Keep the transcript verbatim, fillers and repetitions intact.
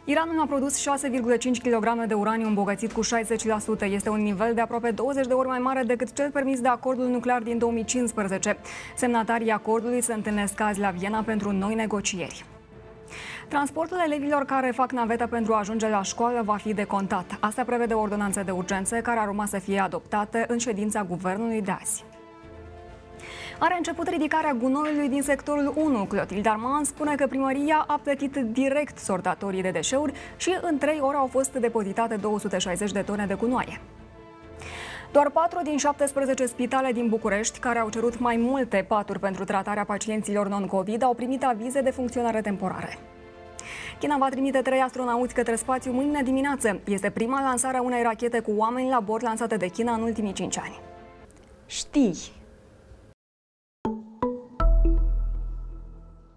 Iranul a produs șase virgulă cinci kilograme de uraniu îmbogățit cu șaizeci la sută. Este un nivel de aproape douăzeci de ori mai mare decât cel permis de acordul nuclear din două mii cincisprezece. Semnatarii acordului se întâlnesc azi la Viena pentru noi negocieri. Transportul elevilor care fac navetă pentru a ajunge la școală va fi decontat. Asta prevede o ordonanță de urgență care ar urma să fie adoptată în ședința guvernului de azi. Are început ridicarea gunoiului din sectorul unu. Clotilde Armand spune că primăria a plătit direct sortatorii de deșeuri și în trei ore au fost depozitate două sute șaizeci de tone de gunoaie. Doar patru din șaptesprezece spitale din București, care au cerut mai multe paturi pentru tratarea pacienților non-COVID, au primit avize de funcționare temporare. China va trimite trei astronauți către spațiu mâine dimineață. Este prima lansare a unei rachete cu oameni la bord lansată de China în ultimii cinci ani. Știi